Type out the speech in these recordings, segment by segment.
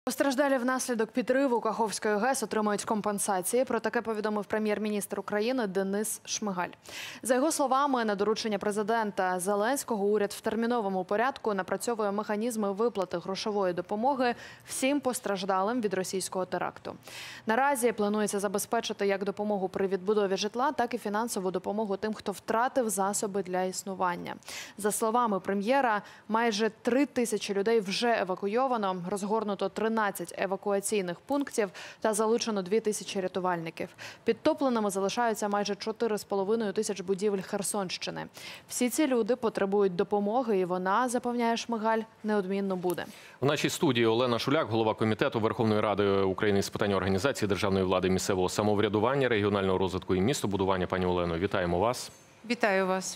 Постраждалі внаслідок підриву Каховської ГЕС отримають компенсації. Про таке повідомив прем'єр-міністр України Денис Шмигаль. За його словами, на доручення президента Зеленського уряд в терміновому порядку напрацьовує механізми виплати грошової допомоги всім постраждалим від російського теракту. Наразі планується забезпечити як допомогу при відбудові житла, так і фінансову допомогу тим, хто втратив засоби для існування. За словами прем'єра, майже 3000 людей вже евакуйовано, розгорнуто 13 евакуаційних пунктів та залучено 2000 рятувальників. Підтопленими залишаються майже 4,5 тисяч будівель Херсонщини. Всі ці люди потребують допомоги, і вона, запевняє Шмигаль, неодмінно буде. У нашій студії Олена Шуляк, голова комітету Верховної Ради України з питань організації державної влади і місцевого самоврядування, регіонального розвитку і містобудування. Пані Олено, вітаємо вас. Вітаю вас.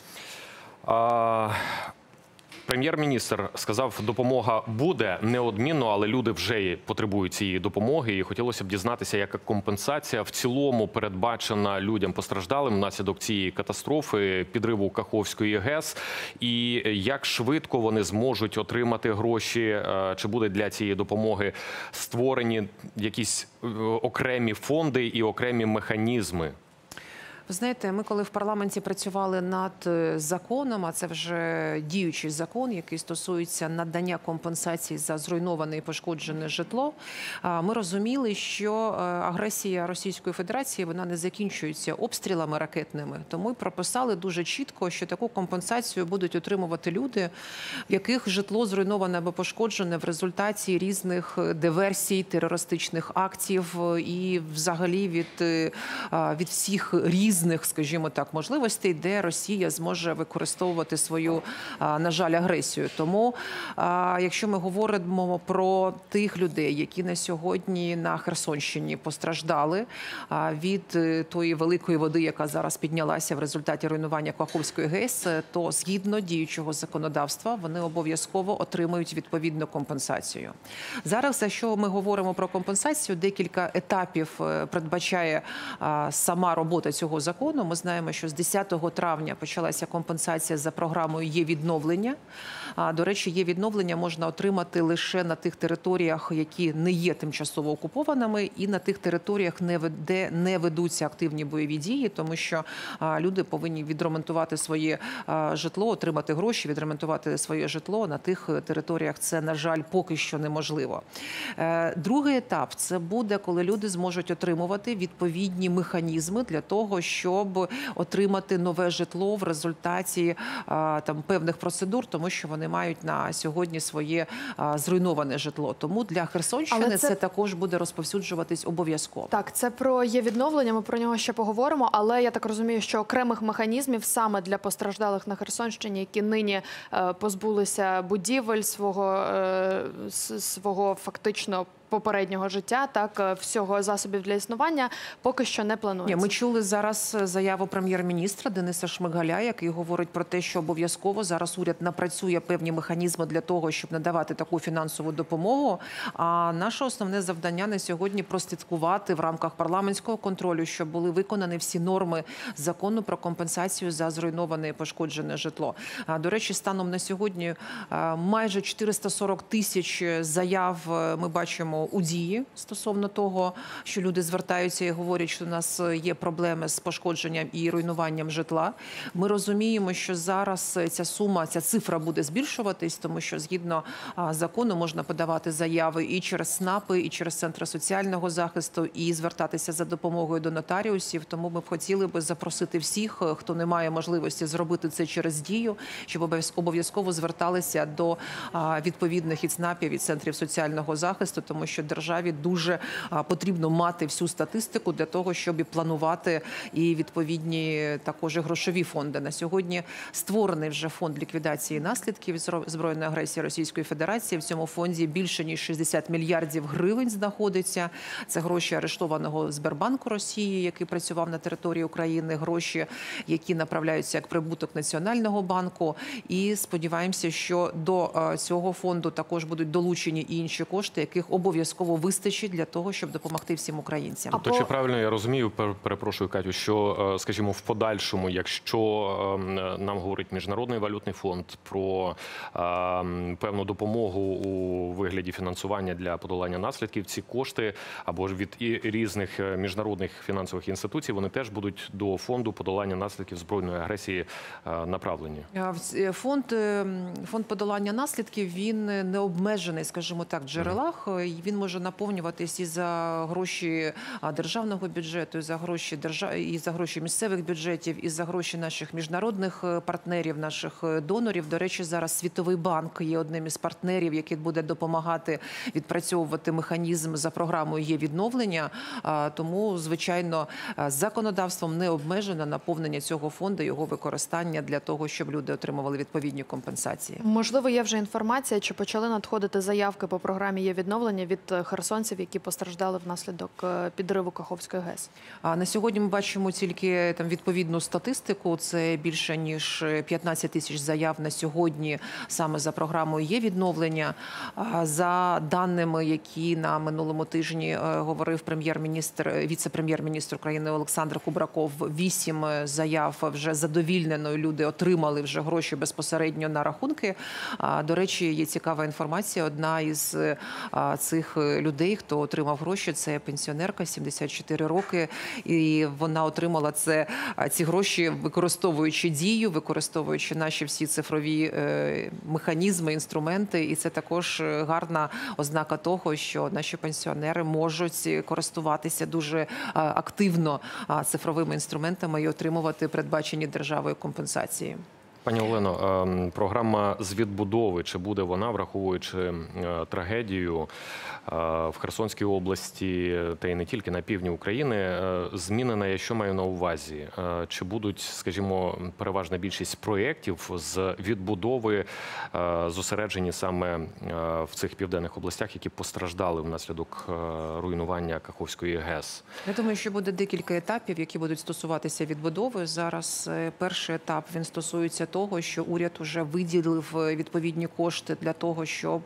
Прем'єр-міністр сказав, допомога буде неодмінно, але люди вже потребують цієї допомоги. І хотілося б дізнатися, яка компенсація в цілому передбачена людям постраждалим внаслідок цієї катастрофи, підриву Каховської ГЕС. І як швидко вони зможуть отримати гроші, чи буде для цієї допомоги створені якісь окремі фонди і окремі механізми? Ви знаєте, ми коли в парламенті працювали над законом, а це вже діючий закон, який стосується надання компенсацій за зруйноване і пошкоджене житло, ми розуміли, що агресія Російської Федерації, вона не закінчується обстрілами ракетними. Тому й прописали дуже чітко, що таку компенсацію будуть отримувати люди, в яких житло зруйноване або пошкоджене в результаті різних диверсій, терористичних актів і взагалі від всіх різних, скажімо так, можливостей, де Росія зможе використовувати свою, на жаль, агресію. Тому, якщо ми говоримо про тих людей, які на сьогодні на Херсонщині постраждали від тої великої води, яка зараз піднялася в результаті руйнування Каховської ГЕС, то згідно діючого законодавства вони обов'язково отримують відповідну компенсацію. Зараз, якщо ми говоримо про компенсацію, декілька етапів передбачає сама робота цього закону. Ми знаємо, що з 10 травня почалася компенсація за програмою «Є-відновлення». До речі, «Є-відновлення» можна отримати лише на тих територіях, які не є тимчасово окупованими, і на тих територіях, де не ведуться активні бойові дії, тому що люди повинні відремонтувати своє житло, отримати гроші, відремонтувати своє житло. На тих територіях це, на жаль, поки що неможливо. Другий етап – це буде, коли люди зможуть отримувати відповідні механізми для того, щоб отримати нове житло в результаті певних процедур, тому що вони мають на сьогодні своє зруйноване житло. Тому для Херсонщини це також буде розповсюджуватись обов'язково. Так, це про Є-відновлення, ми про нього ще поговоримо, але я так розумію, що окремих механізмів саме для постраждалих на Херсонщині, які нині позбулися будівель, свого фактично попереднього життя, так, всього засобів для існування, поки що не планується. Ми чули зараз заяву прем'єр-міністра Дениса Шмигаля, який говорить про те, що обов'язково зараз уряд напрацює певні механізми для того, щоб надавати таку фінансову допомогу. А наше основне завдання на сьогодні – прослідкувати в рамках парламентського контролю, щоб були виконані всі норми закону про компенсацію за зруйноване і пошкоджене житло. До речі, станом на сьогодні майже 440 тисяч заяв ми бачимо у дії стосовно того, що люди звертаються і говорять, що у нас є проблеми з пошкодженням і руйнуванням житла. Ми розуміємо, що зараз ця цифра буде збільшуватись, тому що згідно закону можна подавати заяви і через СНАПи, і через центри соціального захисту, і звертатися за допомогою до нотаріусів. Тому ми б хотіли запросити всіх, хто не має можливості зробити це через Дію, щоб обов'язково зверталися до відповідних і ЦНАПів, і центрів соціального захисту, тому що державі дуже потрібно мати всю статистику для того, щоб і планувати і відповідні також грошові фонди. На сьогодні створений вже фонд ліквідації наслідків збройної агресії Російської Федерації. В цьому фонді більше ніж 60 мільярдів гривень знаходиться. Це гроші арештованого Сбербанку Росії, який працював на території України, гроші, які направляються як прибуток Національного банку. І сподіваємося, що до цього фонду також будуть долучені і інші кошти, яких обов'язково вистачить для того, щоб допомогти всім українцям. То чи правильно я розумію, перепрошую, Катю, що що, скажімо, в подальшому, якщо нам говорить Міжнародний валютний фонд про певну допомогу у вигляді фінансування для подолання наслідків, ці кошти або ж від різних міжнародних фінансових інституцій, вони теж будуть до фонду подолання наслідків збройної агресії направлені. Фонд подолання наслідків, він не обмежений, скажімо так, в джерелах. Він може наповнюватись і за гроші державного бюджету, і за гроші місцевих бюджетів, і за гроші наших міжнародних партнерів, наших донорів. До речі, зараз Світовий банк є одним із партнерів, який буде допомагати відпрацьовувати механізм за програмою «Є-відновлення». Тому, звичайно, законодавством не обмежено наповнення цього фонду, його використання для того, щоб люди отримували відповідні компенсації. Можливо, є вже інформація, чи почали надходити заявки по програмі «Є-відновлення» від херсонців, які постраждали внаслідок підриву Каховської ГЕС? На сьогодні ми бачимо тільки відповідну статистику. Це більше ніж 15 тисяч заяв на сьогодні саме за програмою «Є-відновлення». За даними, які на минулому тижні говорив віце-прем'єр-міністр України Олександр Кубраков, 8 заяв вже задовільнено, люди отримали вже гроші безпосередньо на рахунки. До речі, є цікава інформація. Одна із цих людей, хто отримав гроші, це пенсіонерка, 74 роки. І вона отримала ці гроші, використовуючи Дію, використовуючи наші всі цифрові механізми, інструменти. І це також гарна ознака того, що наші пенсіонери можуть користуватися дуже активно цифровими інструментами і отримувати передбачені державою компенсації. Пані Олено, програма з відбудови, чи буде вона, враховуючи трагедію в Херсонській області, та й не тільки на півдні України, змінена, я що маю на увазі? Чи будуть, скажімо, переважна більшість проєктів з відбудови зосереджені саме в цих південних областях, які постраждали внаслідок руйнування Каховської ГЕС? Я думаю, що буде декілька етапів, які будуть стосуватися відбудови. Зараз перший етап, він стосується того, що уряд вже виділив відповідні кошти для того, щоб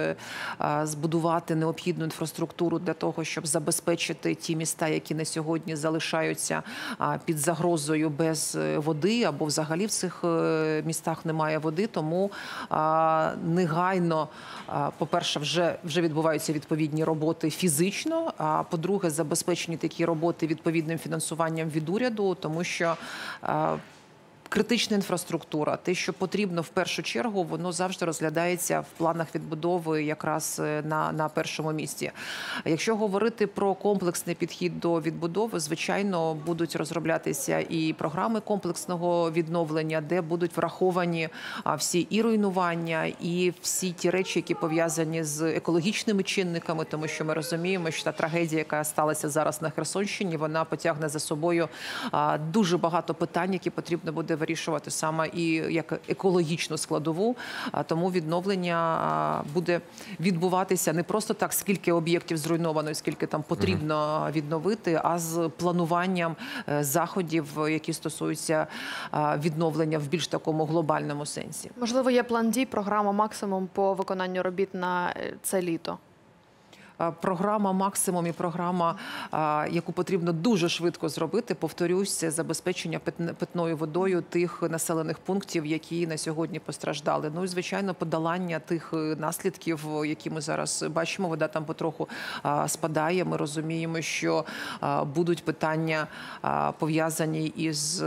збудувати необхідну інфраструктуру, для того, щоб забезпечити ті міста, які на сьогодні залишаються під загрозою без води, або взагалі в цих містах немає води. Тому негайно, по-перше, вже відбуваються відповідні роботи фізично, а по-друге, забезпечені такі роботи відповідним фінансуванням від уряду, тому що критична інфраструктура, те, що потрібно в першу чергу, воно завжди розглядається в планах відбудови якраз на першому місці. Якщо говорити про комплексний підхід до відбудови, звичайно, будуть розроблятися і програми комплексного відновлення, де будуть враховані всі і руйнування, і всі ті речі, які пов'язані з екологічними чинниками, тому що ми розуміємо, що та трагедія, яка сталася зараз на Херсонщині, вона потягне за собою дуже багато питань, які потрібно буде вирішувати саме і як екологічну складову. Тому відновлення буде відбуватися не просто так, скільки об'єктів зруйновано, скільки там потрібно відновити, а з плануванням заходів, які стосуються відновлення в більш такому глобальному сенсі. Можливо, є план дій, програма «Максимум» по виконанню робіт на це літо? Програма «Максимум» і програма, яку потрібно дуже швидко зробити, повторюсь, це забезпечення питною водою тих населених пунктів, які на сьогодні постраждали. Ну і, звичайно, подолання тих наслідків, які ми зараз бачимо. Вода там потроху спадає. Ми розуміємо, що будуть питання пов'язані із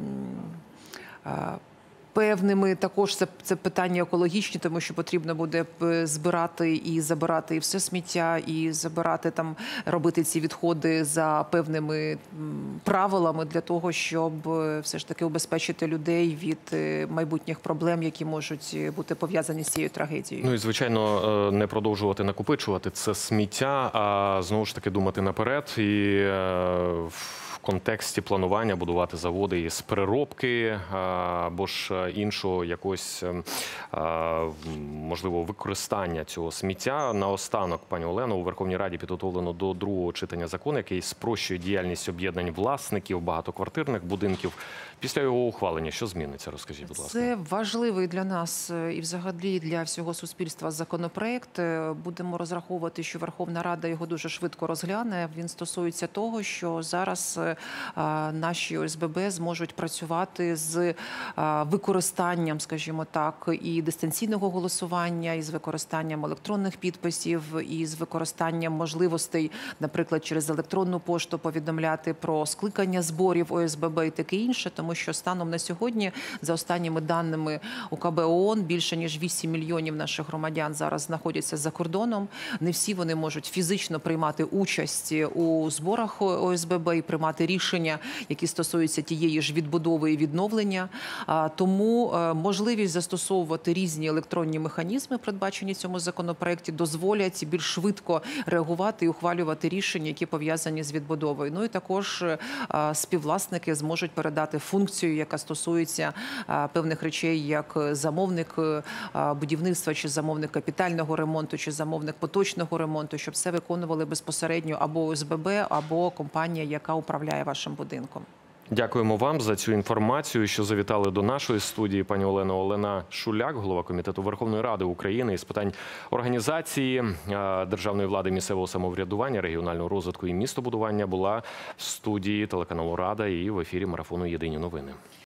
певними, також це питання екологічні, тому що потрібно буде збирати і забирати і все сміття, і забирати там, робити ці відходи за певними правилами для того, щоб все ж таки убезпечити людей від майбутніх проблем, які можуть бути пов'язані з цією трагедією. Ну і, звичайно, не продовжувати накопичувати це сміття, а знову ж таки думати наперед і в контексті планування будувати заводи із переробки або ж іншого якогось, можливо, використання цього сміття. Наостанок, пані Олено, у Верховній Раді підготовлено до другого читання закон, який спрощує діяльність об'єднань власників багатоквартирних будинків. Після його ухвалення що зміниться? Розкажіть, будь ласка. Це важливий для нас і взагалі для всього суспільства законопроект. Будемо розраховувати, що Верховна Рада його дуже швидко розгляне. Він стосується того, що зараз наші ОСББ зможуть працювати з використанням, скажімо так, і дистанційного голосування, і з використанням електронних підписів, і з використанням можливостей, наприклад, через електронну пошту повідомляти про скликання зборів ОСББ і таке інше, тому що станом на сьогодні, за останніми даними УКБ ООН, більше ніж 8 мільйонів наших громадян зараз знаходяться за кордоном. Не всі вони можуть фізично приймати участь у зборах ОСББ і приймати рішення, які стосуються тієї ж відбудови і відновлення. Тому можливість застосовувати різні електронні механізми, передбачені в цьому законопроекті, дозволять більш швидко реагувати і ухвалювати рішення, які пов'язані з відбудовою. Ну і також співвласники зможуть передати функцію, яка стосується певних речей, як замовник будівництва, чи замовник капітального ремонту, чи замовник поточного ремонту, щоб це виконували безпосередньо або ОСББ, або компанія, яка управляє вашим будинком. Дякуємо вам за цю інформацію, що завітали до нашої студії. Пані Олено, Олена Шуляк, голова Комітету Верховної Ради України із питань організації державної влади, місцевого самоврядування, регіонального розвитку і містобудування, була в студії телеканалу Рада і в ефірі марафону «Єдині новини».